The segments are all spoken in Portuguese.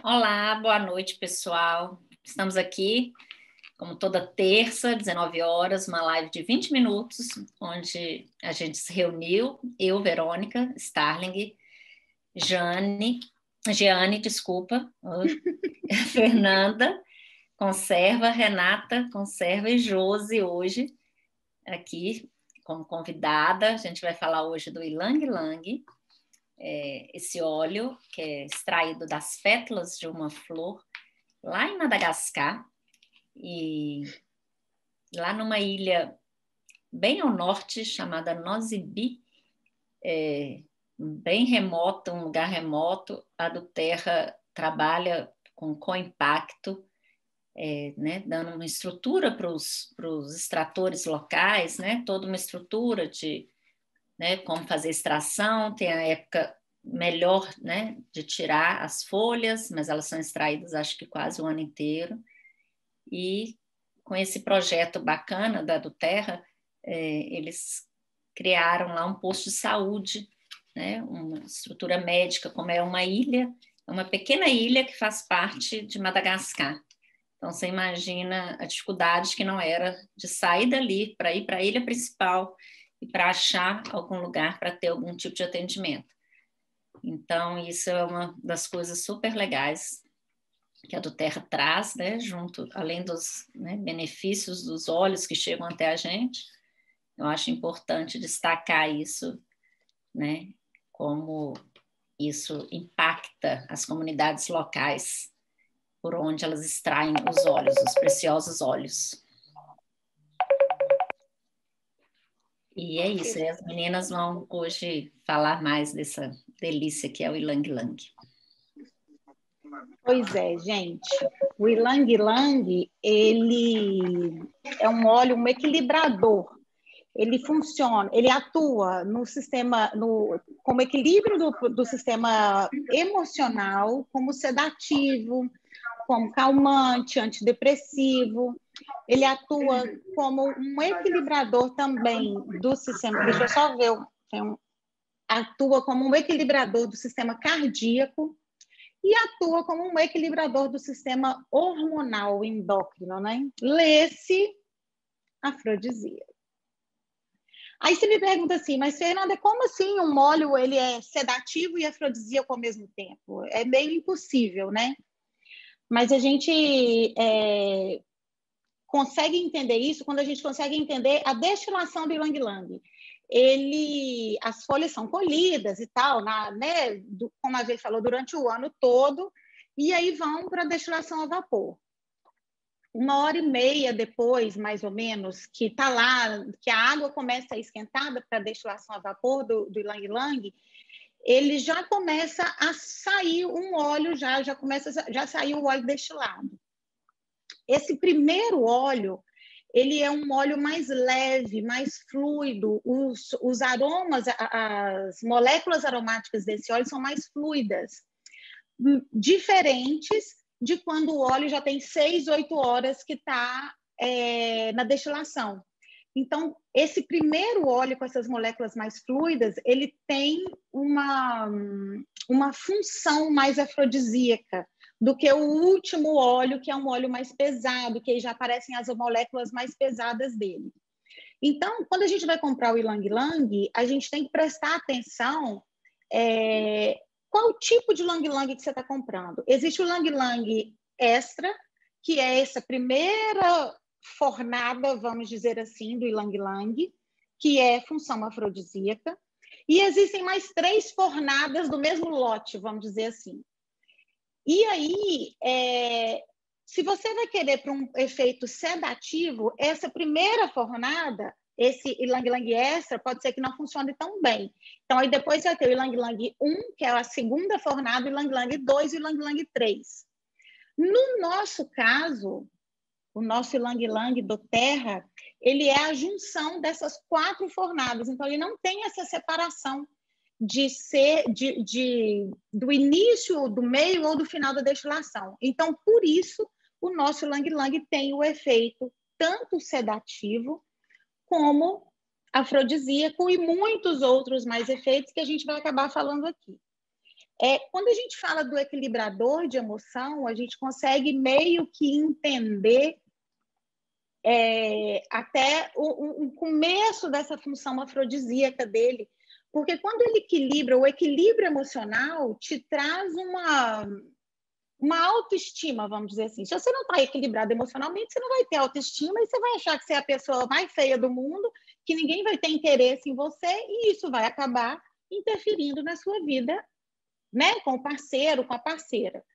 Olá, boa noite, pessoal. Estamos aqui, como toda terça, 19 horas, uma live de 20 minutos, onde a gente se reuniu, eu, Verônica, Starling, Jeane, desculpa, Fernanda, Conserva, Renata, Conserva e Josi hoje, aqui como convidada. A gente vai falar hoje do Ylang Ylang, esse óleo que é extraído das pétalas de uma flor lá em Madagascar, e lá numa ilha bem ao norte chamada Nosy Be, bem remota, um lugar remoto. A do Terra trabalha com co-impacto, né, dando uma estrutura para os extratores locais, né, toda uma estrutura de, né, como fazer extração. Tem a época melhor, né, de tirar as folhas, mas elas são extraídas acho que quase o ano inteiro. E com esse projeto bacana da do Terra, eles criaram lá um posto de saúde, né, uma estrutura médica, como é uma ilha, é uma pequena ilha que faz parte de Madagascar. Então, você imagina a dificuldade que não era de sair dali para ir para a ilha principal e para achar algum lugar para ter algum tipo de atendimento. Então, isso é uma das coisas super legais que a do Terra traz, né, junto, além dos, né, benefícios dos óleos que chegam até a gente. Eu acho importante destacar isso, né, como isso impacta as comunidades locais por onde elas extraem os óleos, os preciosos óleos. E é isso, as meninas vão hoje falar mais dessa delícia que é o Ylang Ylang. Pois é, gente. O Ylang Ylang, ele é um óleo, um equilibrador. Ele funciona, ele atua no sistema, como equilíbrio do sistema emocional, como sedativo, como calmante, antidepressivo. Ele atua como um equilibrador também do sistema. Deixa eu só ver. Atua como um equilibrador do sistema cardíaco e atua como um equilibrador do sistema hormonal endócrino, né? Lê-se afrodisíaco. Aí você me pergunta assim, mas Fernanda, como assim um óleo ele é sedativo e afrodisíaco ao mesmo tempo? É meio impossível, né? Mas a gente consegue entender isso quando a gente consegue entender a destilação do Ylang Ylang. As folhas são colhidas e tal, né, como a gente falou, durante o ano todo, e aí vão para a destilação a vapor. 1h30 depois, mais ou menos, que está lá, que a água começa a esquentada para a destilação a vapor do Ylang Ylang, ele já começa a sair um óleo, já saiu o óleo destilado. Esse primeiro óleo, ele é um óleo mais leve, mais fluido. Os aromas, as moléculas aromáticas desse óleo são mais fluidas, diferentes de quando o óleo já tem 6, 8 horas que está na destilação. Então, esse primeiro óleo com essas moléculas mais fluidas, ele tem uma função mais afrodisíaca do que o último óleo, que é um óleo mais pesado, que aí já aparecem as moléculas mais pesadas dele. Então, quando a gente vai comprar o Ylang Ylang, a gente tem que prestar atenção qual o tipo de Ylang Ylang que você está comprando. Existe o Ylang Ylang Extra, que é essa primeira fornada, vamos dizer assim, do Ylang Ylang, que é função afrodisíaca. E existem mais 3 fornadas do mesmo lote, vamos dizer assim. E aí, se você vai querer para um efeito sedativo, essa primeira fornada, esse Ylang Ylang Extra, pode ser que não funcione tão bem. Então, aí depois vai ter o Ylang Ylang 1, que é a segunda fornada, o Ylang Ylang 2 e o Ylang Ylang 3. No nosso caso, o nosso Ylang Ylang do Terra, ele é a junção dessas 4 fornadas. Então, ele não tem essa separação do início, do meio ou do final da destilação. Então, por isso, o nosso Ylang Ylang tem o efeito tanto sedativo como afrodisíaco e muitos outros mais efeitos que a gente vai acabar falando aqui. Quando a gente fala do equilibrador de emoção, a gente consegue meio que entender até o começo dessa função afrodisíaca dele, porque quando ele equilibra, o equilíbrio emocional te traz uma autoestima, vamos dizer assim. Se você não está equilibrado emocionalmente, você não vai ter autoestima e você vai achar que você é a pessoa mais feia do mundo, que ninguém vai ter interesse em você, e isso vai acabar interferindo na sua vida, né? Com o parceiro, com a parceira.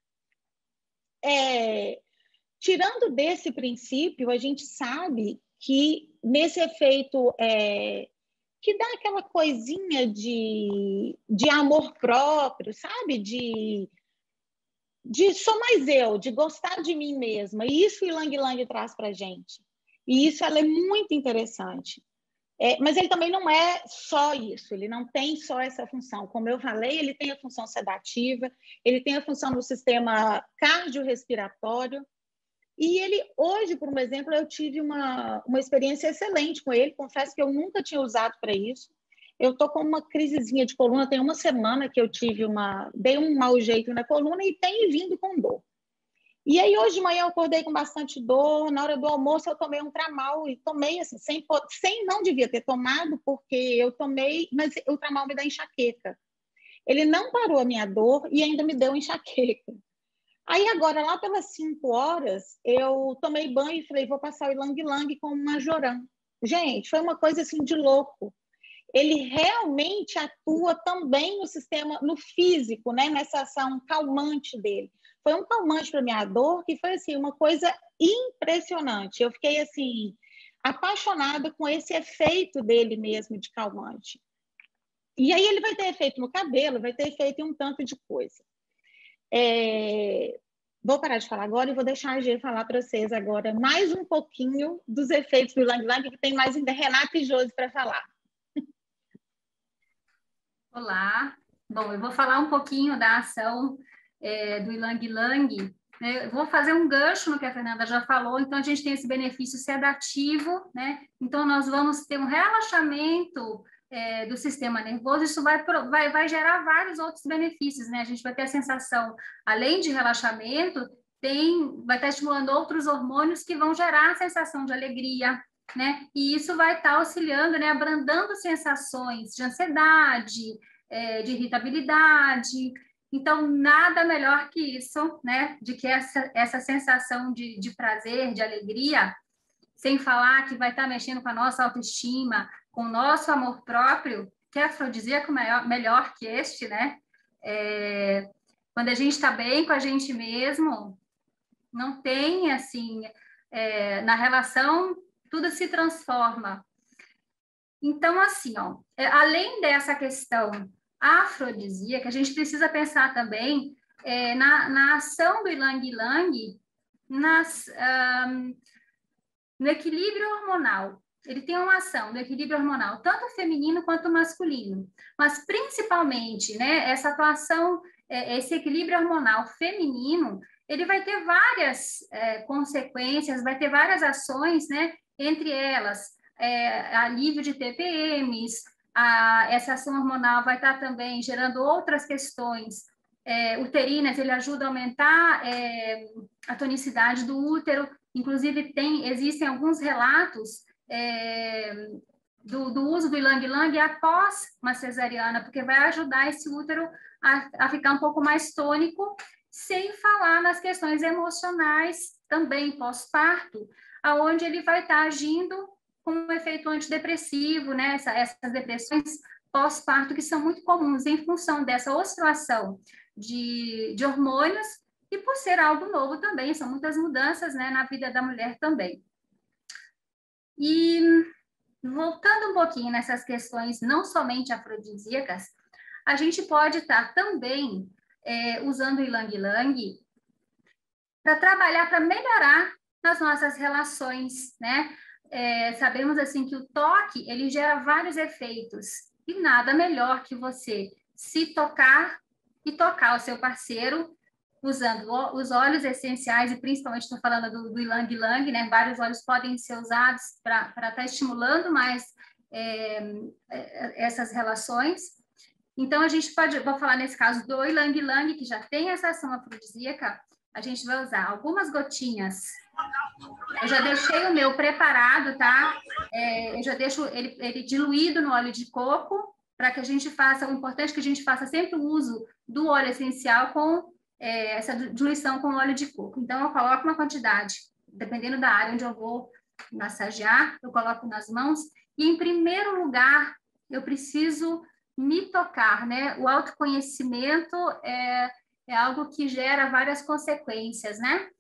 Tirando desse princípio, a gente sabe que nesse efeito que dá aquela coisinha de amor próprio, sabe? De sou mais eu, de gostar de mim mesma. E isso o Ylang Ylang traz para a gente. E isso ela é muito interessante. Mas ele também não é só isso, ele não tem só essa função. Como eu falei, ele tem a função sedativa, ele tem a função no sistema cardiorrespiratório. E ele, hoje, por um exemplo, eu tive uma experiência excelente com ele, confesso que eu nunca tinha usado para isso. Eu estou com uma crisezinha de coluna, tem uma semana que eu dei um mau jeito na coluna e tenho vindo com dor. E aí, hoje de manhã, eu acordei com bastante dor. Na hora do almoço, eu tomei um Tramal. E tomei, assim, não devia ter tomado, porque eu tomei, mas o Tramal me dá enxaqueca. Ele não parou a minha dor e ainda me deu enxaqueca. Aí, agora, lá pelas 5 horas, eu tomei banho e falei, vou passar o Ylang Ylang com uma Majoran. Gente, foi uma coisa, assim, de louco. Ele realmente atua também no sistema, no físico, né? Nessa ação calmante dele. Foi um calmante para minha dor que foi assim uma coisa impressionante. Eu fiquei assim apaixonada com esse efeito dele mesmo de calmante. E aí ele vai ter efeito no cabelo, vai ter efeito em um tanto de coisa. Vou parar de falar agora e vou deixar a Gê falar para vocês agora mais um pouquinho dos efeitos do Ylang Ylang, que tem mais ainda Renata e Josi para falar. Olá, bom, eu vou falar um pouquinho da ação do Ylang Ylang. Eu vou fazer um gancho no que a Fernanda já falou, então a gente tem esse benefício sedativo, né? Então nós vamos ter um relaxamento do sistema nervoso, isso vai gerar vários outros benefícios, né? A gente vai ter a sensação, além de relaxamento, vai estar estimulando outros hormônios que vão gerar a sensação de alegria, né? E isso vai estar auxiliando, né? Abrandando sensações de ansiedade, de irritabilidade. Então, nada melhor que isso, né? De que essa sensação de prazer, de alegria, sem falar que vai estar mexendo com a nossa autoestima, com o nosso amor próprio, que é afrodisíaco melhor que este, né? Quando a gente está bem com a gente mesmo, não tem, assim, na relação, tudo se transforma. Então, assim, ó, além dessa questão afrodisíaca, a gente precisa pensar também na ação do Ylang Ylang no equilíbrio hormonal. Ele tem uma ação no equilíbrio hormonal, tanto feminino quanto masculino, mas principalmente, né, essa atuação, esse equilíbrio hormonal feminino, ele vai ter várias consequências, vai ter várias ações, né, entre elas, alívio de TPMs, essa ação hormonal vai estar também gerando outras questões uterinas, ele ajuda a aumentar a tonicidade do útero, inclusive existem alguns relatos do uso do Ylang Ylang após uma cesariana, porque vai ajudar esse útero a ficar um pouco mais tônico, sem falar nas questões emocionais também pós-parto, aonde ele vai estar agindo com um efeito antidepressivo, né? Essas depressões pós-parto que são muito comuns em função dessa oscilação de hormônios e por ser algo novo também, são muitas mudanças, né, na vida da mulher também. E voltando um pouquinho nessas questões não somente afrodisíacas, a gente pode estar também usando o Ylang Ylang para trabalhar, para melhorar nas nossas relações, né? Sabemos assim que o toque ele gera vários efeitos e nada melhor que você se tocar e tocar o seu parceiro usando os óleos essenciais, e principalmente estou falando do Ylang Ylang, né? Vários óleos podem ser usados para estar estimulando mais essas relações. Então, a gente pode, vou falar nesse caso do Ylang Ylang, que já tem essa ação afrodisíaca, a gente vai usar algumas gotinhas. Eu já deixei o meu preparado, tá? Eu já deixo ele diluído no óleo de coco, para que a gente faça, o importante é que a gente faça sempre o uso do óleo essencial com essa diluição com óleo de coco. Então, eu coloco uma quantidade, dependendo da área onde eu vou massagear, eu coloco nas mãos, e em primeiro lugar, eu preciso me tocar, né? O autoconhecimento é algo que gera várias consequências, né?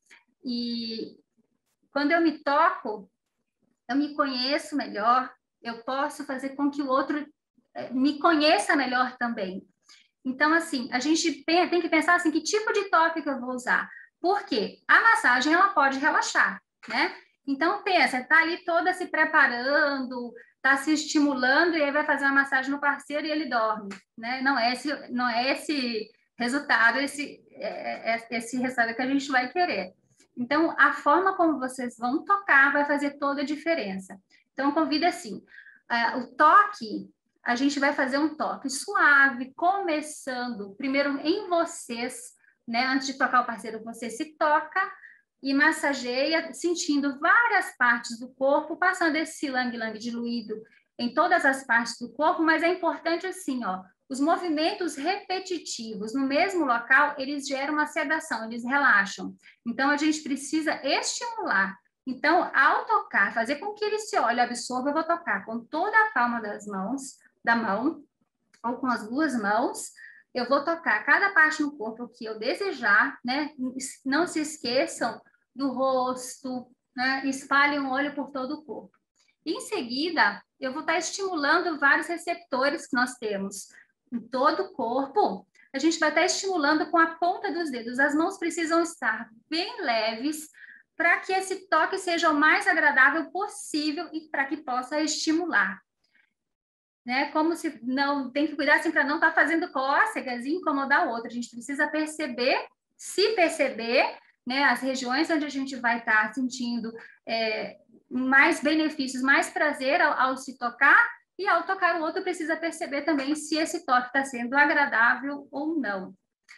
E quando eu me toco, eu me conheço melhor, eu posso fazer com que o outro me conheça melhor também. Então, assim, a gente tem que pensar assim, que tipo de toque que eu vou usar? Porque a massagem, ela pode relaxar, né? Então, pensa, tá ali toda se preparando, tá se estimulando, e aí vai fazer uma massagem no parceiro e ele dorme, né? Não é esse resultado, esse resultado que a gente vai querer. Então, a forma como vocês vão tocar vai fazer toda a diferença. Então, convido assim, o toque, a gente vai fazer um toque suave, começando primeiro em vocês, né? Antes de tocar o parceiro, você se toca e massageia, sentindo várias partes do corpo, passando esse Ylang Ylang diluído em todas as partes do corpo, mas é importante assim, ó, os movimentos repetitivos no mesmo local, eles geram uma sedação, eles relaxam. Então, a gente precisa estimular. Então, ao tocar, fazer com que ele se óleo absorva, eu vou tocar com toda a palma da mão, ou com as duas mãos, eu vou tocar cada parte no corpo que eu desejar, né? Não se esqueçam do rosto, né? Espalhem o óleo por todo o corpo. Em seguida, eu vou estar estimulando vários receptores que nós temos em todo o corpo. A gente vai estar estimulando com a ponta dos dedos. As mãos precisam estar bem leves para que esse toque seja o mais agradável possível e para que possa estimular. Né? Como se não tem que cuidar assim, para não estar fazendo cócegas e incomodar o outro. A gente precisa perceber, se perceber, né, as regiões onde a gente vai estar sentindo mais benefícios, mais prazer ao se tocar, e ao tocar o outro precisa perceber também se esse toque está sendo agradável ou não.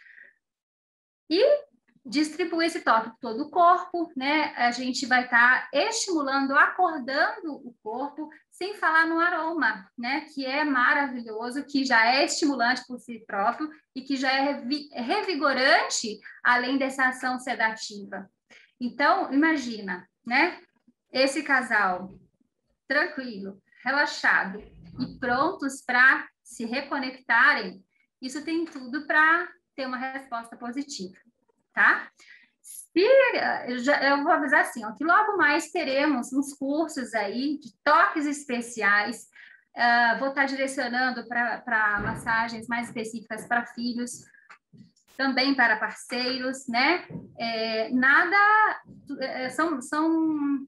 E distribuir esse toque por todo o corpo, né? A gente vai estar estimulando, acordando o corpo, sem falar no aroma, né? Que é maravilhoso, que já é estimulante por si próprio e que já é revigorante, além dessa ação sedativa. Então, imagina, né? Esse casal tranquilo, relaxado e prontos para se reconectarem, isso tem tudo para ter uma resposta positiva, tá? Eu vou avisar assim, ó, que logo mais teremos uns cursos aí de toques especiais, vou estar direcionando para massagens mais específicas para filhos, também para parceiros, né? São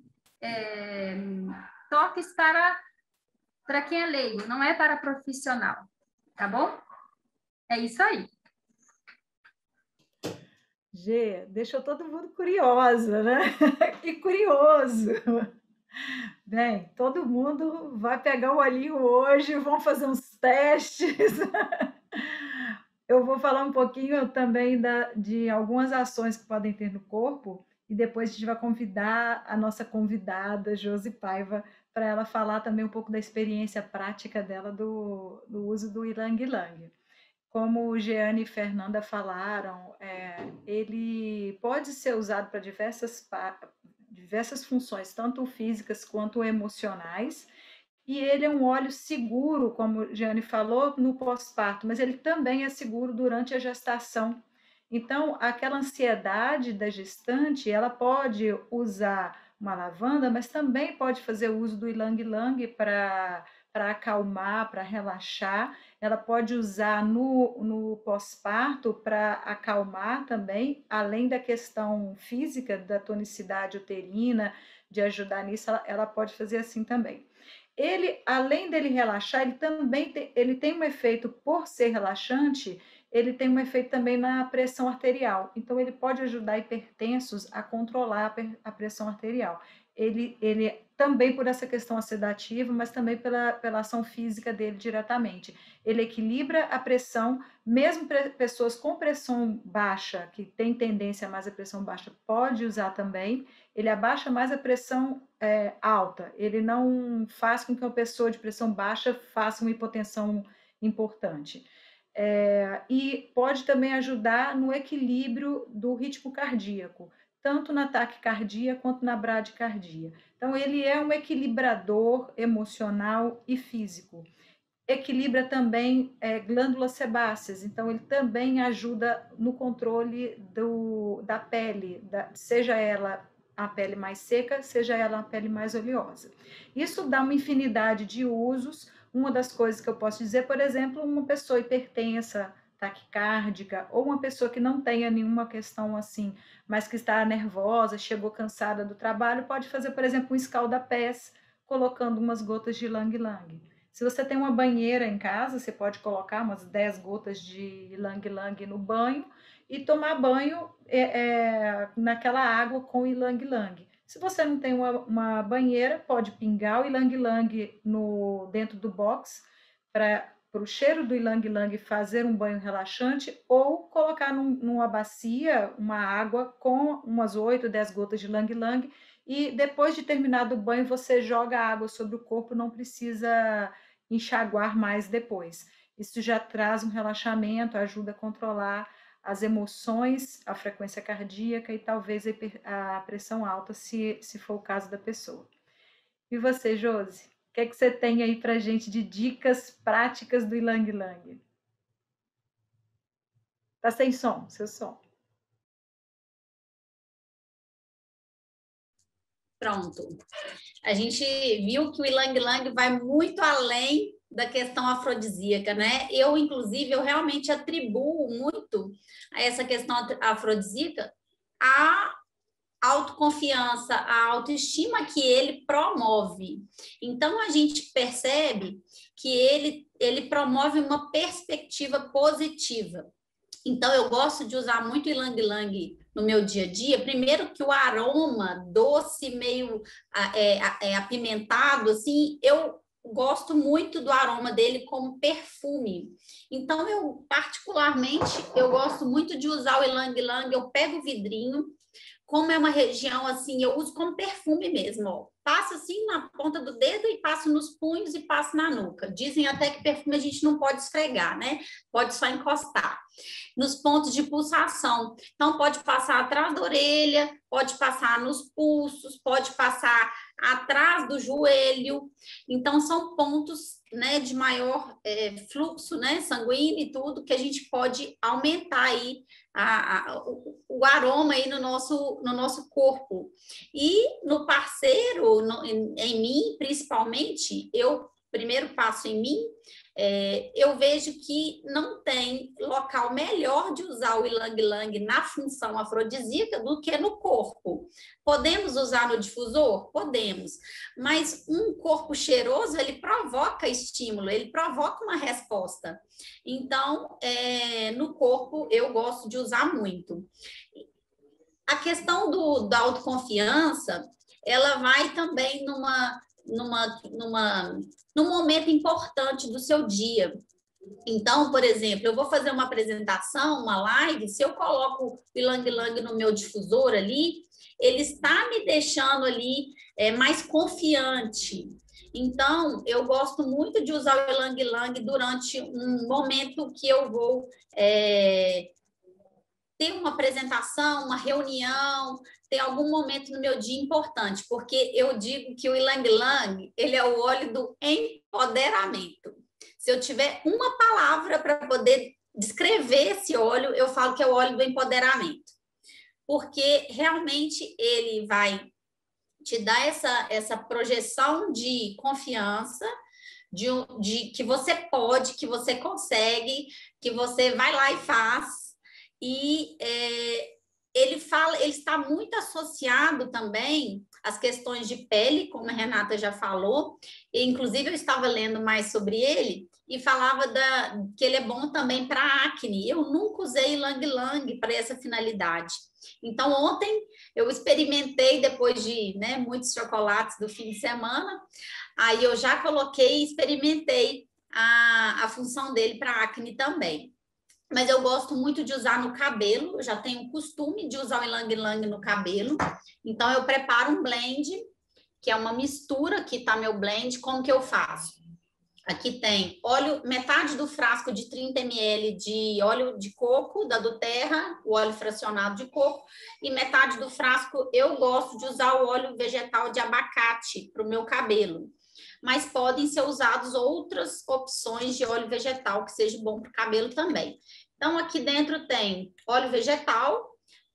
toques para quem é leigo, não é para profissional, tá bom? É isso aí. Gê, deixou todo mundo curiosa, né? Que curioso! Bem, todo mundo vai pegar o olhinho hoje, vão fazer uns testes. Eu vou falar um pouquinho também de algumas ações que podem ter no corpo e depois a gente vai convidar a nossa convidada, Josi Paiva, para ela falar também um pouco da experiência prática dela do uso do Ylang Ylang. Como o Jeane e Fernanda falaram, ele pode ser usado para diversas funções, tanto físicas quanto emocionais, e ele é um óleo seguro, como a Jeane falou, no pós-parto, mas ele também é seguro durante a gestação. Então, aquela ansiedade da gestante, ela pode usar uma lavanda, mas também pode fazer uso do Ylang Ylang para acalmar, para relaxar. Ela pode usar no pós-parto para acalmar também, além da questão física, da tonicidade uterina, de ajudar nisso, ela pode fazer assim também. Ele, além dele relaxar, ele também tem um efeito, por ser relaxante, ele tem um efeito também na pressão arterial. Então, ele pode ajudar hipertensos a controlar a pressão arterial. ele também por essa questão sedativa, mas também pela ação física dele diretamente. Ele equilibra a pressão, mesmo pessoas com pressão baixa, que tem tendência a mais a pressão baixa, pode usar também. Ele abaixa mais a pressão alta, ele não faz com que uma pessoa de pressão baixa faça uma hipotensão importante. E pode também ajudar no equilíbrio do ritmo cardíaco, tanto na taquicardia quanto na bradicardia. Então, ele é um equilibrador emocional e físico. Equilibra também glândulas sebáceas, então ele também ajuda no controle da pele, seja ela a pele mais seca, seja ela a pele mais oleosa. Isso dá uma infinidade de usos. Uma das coisas que eu posso dizer, por exemplo, uma pessoa hipertensa, taquicárdica, ou uma pessoa que não tenha nenhuma questão assim, mas que está nervosa, chegou cansada do trabalho, pode fazer, por exemplo, um escalda-pés, colocando umas gotas de ylang-ylang. Se você tem uma banheira em casa, você pode colocar umas 10 gotas de ylang-ylang no banho e tomar banho naquela água com ylang-ylang. Se você não tem uma banheira, pode pingar o ylang-ylang dentro do box para o cheiro do ylang-ylang fazer um banho relaxante, ou colocar numa bacia uma água com umas 8, 10 gotas de ylang-ylang, e depois de terminar o banho você joga a água sobre o corpo, não precisa enxaguar mais depois. Isso já traz um relaxamento, ajuda a controlar as emoções, a frequência cardíaca e talvez a pressão alta, se for o caso da pessoa. E você, Josi? O que é que você tem aí para a gente de dicas práticas do ylang-ylang? Tá sem som, seu som. Pronto. A gente viu que o ylang-ylang vai muito além da questão afrodisíaca, né? Inclusive, eu realmente atribuo muito a essa questão afrodisíaca a autoconfiança, a autoestima que ele promove. Então, a gente percebe que ele promove uma perspectiva positiva. Então, eu gosto de usar muito ylang-ylang no meu dia a dia. Primeiro que o aroma doce, meio apimentado, assim, eu gosto muito do aroma dele como perfume. Então, particularmente, eu gosto muito de usar o ylang-ylang. Eu pego o vidrinho, como é uma região assim, eu uso como perfume mesmo, ó. Passo assim na ponta do dedo e passo nos punhos e passo na nuca. Dizem até que perfume a gente não pode esfregar, né? Pode só encostar. Nos pontos de pulsação. Então, pode passar atrás da orelha, pode passar nos pulsos, pode passar atrás do joelho. Então, são pontos, né, de maior fluxo, né, sanguíneo e tudo, que a gente pode aumentar aí o aroma aí no nosso corpo. E no parceiro, em mim, principalmente, eu primeiro passo em mim, eu vejo que não tem local melhor de usar o ylang-ylang na função afrodisíaca do que no corpo. Podemos usar no difusor? Podemos. Mas um corpo cheiroso, ele provoca estímulo, ele provoca uma resposta. Então, no corpo, eu gosto de usar muito. A questão da autoconfiança, ela vai também num momento importante do seu dia. Então, por exemplo, eu vou fazer uma apresentação, uma live, se eu coloco o ylang-ylang no meu difusor ali, ele está me deixando ali mais confiante. Então, eu gosto muito de usar o ylang-ylang durante um momento que eu vou ter uma apresentação, uma reunião, tem algum momento no meu dia importante, porque eu digo que o ylang-ylang, ele é o óleo do empoderamento. Se eu tiver uma palavra para poder descrever esse óleo, eu falo que é o óleo do empoderamento. Porque realmente ele vai te dar essa projeção de confiança, de que você pode, que você consegue, que você vai lá e faz. E ele está muito associado também às questões de pele, como a Renata já falou, e inclusive eu estava lendo mais sobre ele, e falava que ele é bom também para acne. Eu nunca usei ylang-ylang para essa finalidade. Então, ontem eu experimentei, depois de, né, muitos chocolates do fim de semana, aí eu já coloquei e experimentei a função dele para acne também. Mas eu gosto muito de usar no cabelo, eu já tenho o costume de usar o ylang-ylang no cabelo. Então, eu preparo um blend, que é uma mistura, aqui está meu blend. Como que eu faço? Aqui tem óleo, metade do frasco de 30 ml de óleo de coco da doTERRA, o óleo fracionado de coco, e metade do frasco eu gosto de usar o óleo vegetal de abacate para o meu cabelo. Mas podem ser usadas outras opções de óleo vegetal que seja bom para o cabelo também. Então, aqui dentro tem óleo vegetal,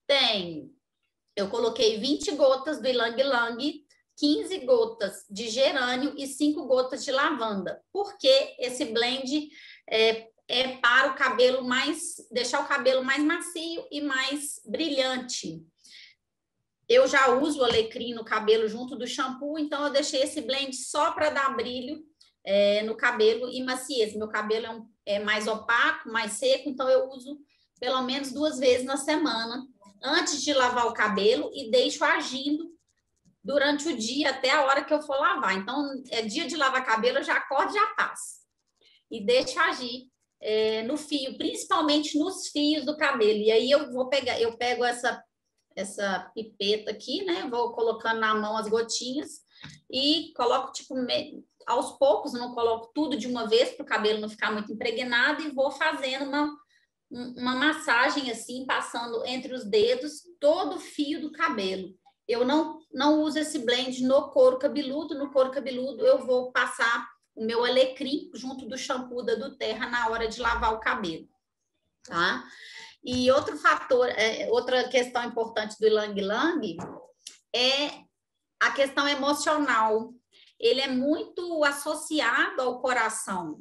eu coloquei 20 gotas do ylang-ylang, 15 gotas de gerânio e 5 gotas de lavanda. Porque esse blend é para o cabelo deixar o cabelo mais macio e mais brilhante. Eu já uso o alecrim no cabelo junto do shampoo, então eu deixei esse blend só para dar brilho no cabelo e maciez. Meu cabelo é mais opaco, mais seco, então eu uso pelo menos 2 vezes na semana, antes de lavar o cabelo, e deixo agindo durante o dia até a hora que eu for lavar. Então, é dia de lavar cabelo, eu já acordo e já passo. E deixo agir no fio, principalmente nos fios do cabelo. E aí eu pego essa pipeta aqui, né? Vou colocando na mão as gotinhas e coloco, tipo, aos poucos, não coloco tudo de uma vez para o cabelo não ficar muito impregnado, e vou fazendo uma massagem assim, passando entre os dedos todo o fio do cabelo. Eu não uso esse blend no couro cabeludo. No couro cabeludo eu vou passar o meu alecrim junto do shampoo da doTERRA na hora de lavar o cabelo, tá? E outro fator, outra questão importante do ylang-ylang é a questão emocional. Ele é muito associado ao coração.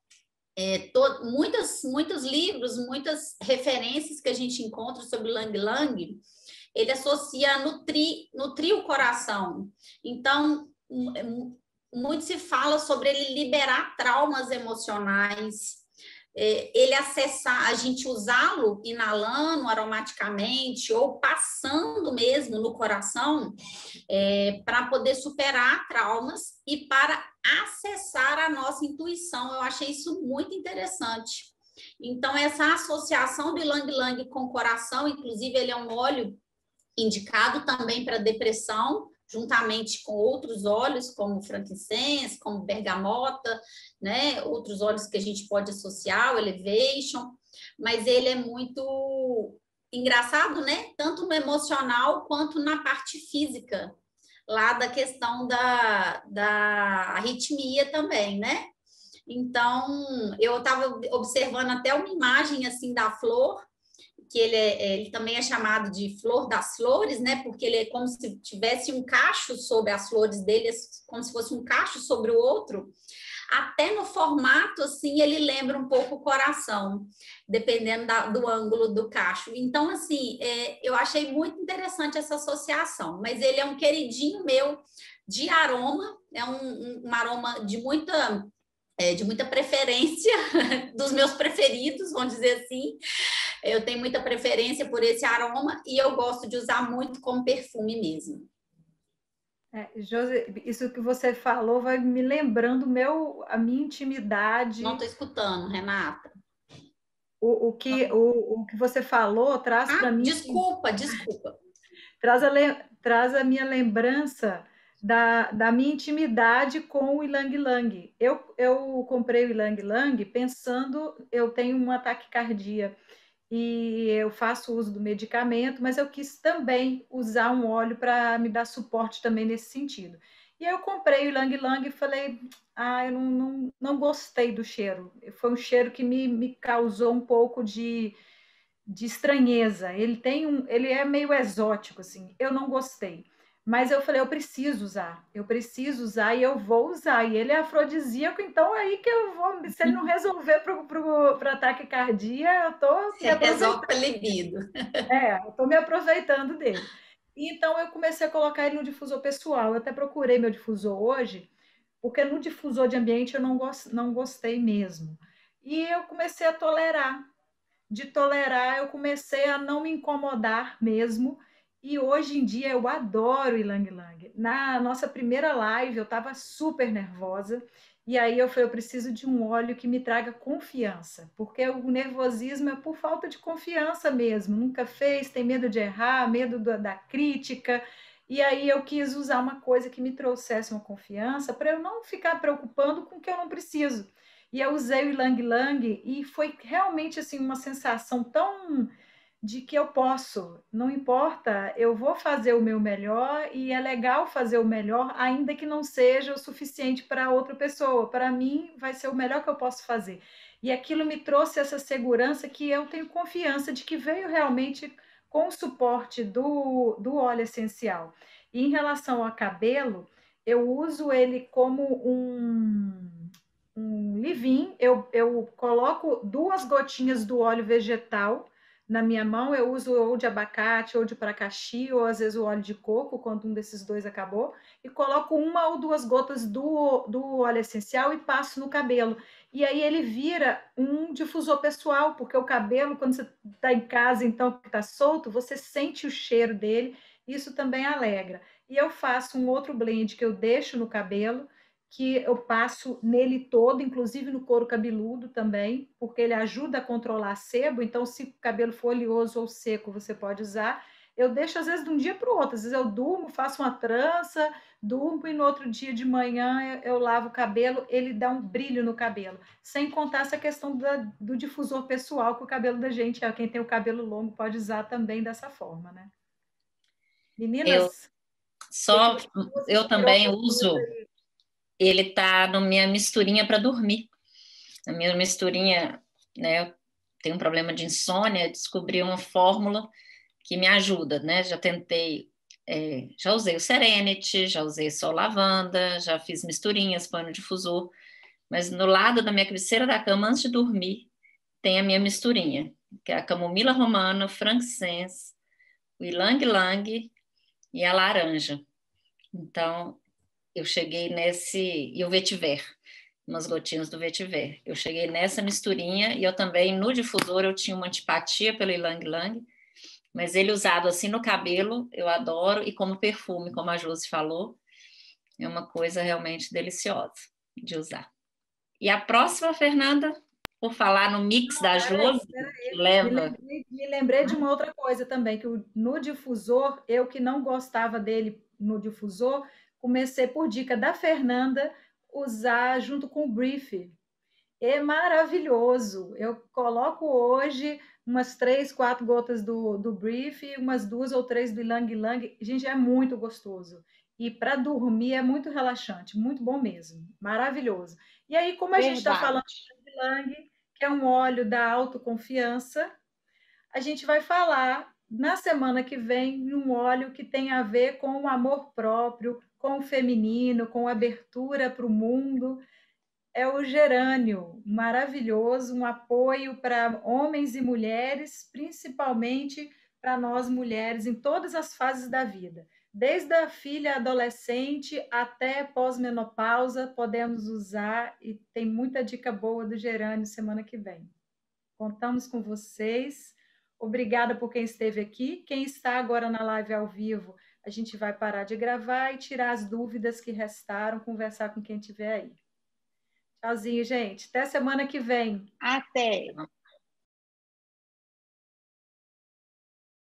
Muitos livros, muitas referências que a gente encontra sobre ylang-ylang, ele associa a nutrir o coração. Então, muito se fala sobre ele liberar traumas emocionais, ele acessar, a gente usá-lo inalando aromaticamente ou passando mesmo no coração, para poder superar traumas e para acessar a nossa intuição. Eu achei isso muito interessante. Então, essa associação do ylang-ylang com o coração, inclusive ele é um óleo indicado também para depressão, juntamente com outros óleos, como frankincense, como bergamota, né? Outros óleos que a gente pode associar, o Elevation, mas ele é muito engraçado, né? Tanto no emocional quanto na parte física, lá da questão da arritmia também, né? Então, eu estava observando até uma imagem assim da flor, que ele também é chamado de flor das flores, né? Porque ele é como se tivesse um cacho sobre as flores dele, como se fosse um cacho sobre o outro. Até no formato, assim, ele lembra um pouco o coração, dependendo do ângulo do cacho. Então, assim, eu achei muito interessante essa associação, mas ele é um queridinho meu de aroma, é um aroma de muita preferência, dos meus preferidos, vamos dizer assim. Eu tenho muita preferência por esse aroma e eu gosto de usar muito como perfume mesmo. Josi, isso que você falou vai me lembrando a minha intimidade. Não estou escutando, Renata. O que você falou traz para mim... Desculpa. Traz a minha lembrança da minha intimidade com o ylang-ylang. Eu comprei o ylang-ylang pensando, eu tenho uma taquicardia e eu faço uso do medicamento, mas eu quis também usar um óleo para me dar suporte também nesse sentido. E eu comprei o ylang-ylang e falei, eu não gostei do cheiro. Foi um cheiro que me causou um pouco de estranheza. Ele é meio exótico, assim. Eu não gostei. Mas eu falei, eu preciso usar e eu vou usar. E ele é afrodisíaco, então aí que eu vou. Se ele não resolver para taquicardia, eu estou. Resolve para libido. Eu estou me aproveitando dele. Então eu comecei a colocar ele no difusor pessoal. Eu até procurei meu difusor hoje, porque no difusor de ambiente eu não gostei mesmo. E eu comecei a tolerar. De tolerar, eu comecei a não me incomodar mesmo. E hoje em dia eu adoro Ylang Ylang. Na nossa primeira live eu estava super nervosa. E aí eu falei, eu preciso de um óleo que me traga confiança, porque o nervosismo é por falta de confiança mesmo. Nunca fez, tem medo de errar, medo da crítica. E aí eu quis usar uma coisa que me trouxesse uma confiança para eu não ficar preocupando com o que eu não preciso. E eu usei o Ylang Ylang e foi realmente assim uma sensação tão de que eu posso, não importa, eu vou fazer o meu melhor e é legal fazer o melhor, ainda que não seja o suficiente para outra pessoa. Para mim, vai ser o melhor que eu posso fazer. E aquilo me trouxe essa segurança que eu tenho confiança de que veio realmente com o suporte do óleo essencial. E em relação ao cabelo, eu uso ele como um leave-in, eu coloco 2 gotinhas do óleo vegetal na minha mão, eu uso ou de abacate, ou de pracaxi, ou às vezes o óleo de coco, quando um desses 2 acabou, e coloco 1 ou 2 gotas do óleo essencial e passo no cabelo. E aí ele vira um difusor pessoal, porque o cabelo, quando você está em casa, então, que está solto, você sente o cheiro dele, isso também alegra. E eu faço um outro blend que eu deixo no cabelo, que eu passo nele todo, inclusive no couro cabeludo também, porque ele ajuda a controlar sebo, então se o cabelo for oleoso ou seco, você pode usar. Eu deixo às vezes de um dia para o outro, às vezes eu durmo, faço uma trança, durmo e no outro dia de manhã eu lavo o cabelo, ele dá um brilho no cabelo. Sem contar essa questão do difusor pessoal, que o cabelo da gente, quem tem o cabelo longo pode usar também dessa forma, né? Eu Meninas, só, você eu inspirou também pessoas uso, aí. ele tá na minha misturinha para dormir. A minha misturinha, né? Eu tenho um problema de insônia, descobri uma fórmula que me ajuda, né? Já tentei, já usei o Serenity, já usei só lavanda, já fiz misturinhas, põe no difusor, mas no lado da minha cabeceira da cama, antes de dormir, tem a minha misturinha, que é a camomila romana, o frankincense, o ylang ylang e a laranja. Então, eu cheguei nesse, e o vetiver, umas gotinhas do vetiver. Eu cheguei nessa misturinha e eu também, no difusor, eu tinha uma antipatia pelo ylang ylang, mas ele usado assim no cabelo, eu adoro, e como perfume, como a Josi falou, é uma coisa realmente deliciosa de usar. E a próxima, Fernanda, por falar no mix da Josi, que Me leva... lembrei, me lembrei de uma outra coisa também, que no difusor, eu que não gostava dele no difusor, comecei por dica da Fernanda usar junto com o Brief. É maravilhoso. Eu coloco hoje umas 3, 4 gotas do Brief, umas 2 ou 3 do Ylang Ylang. Gente, é muito gostoso. E para dormir é muito relaxante, muito bom mesmo. Maravilhoso. E aí, como a gente está falando Verdade. de Ylang Ylang, que é um óleo da autoconfiança, a gente vai falar na semana que vem de um óleo que tem a ver com o amor próprio, com o feminino, com abertura para o mundo. É o gerânio, maravilhoso, um apoio para homens e mulheres, principalmente para nós mulheres em todas as fases da vida. Desde a filha adolescente até pós-menopausa, podemos usar e tem muita dica boa do gerânio semana que vem. Contamos com vocês. Obrigada por quem esteve aqui. Quem está agora na live ao vivo, a gente vai parar de gravar e tirar as dúvidas que restaram, conversar com quem estiver aí. Tchauzinho, gente. Até semana que vem. Até.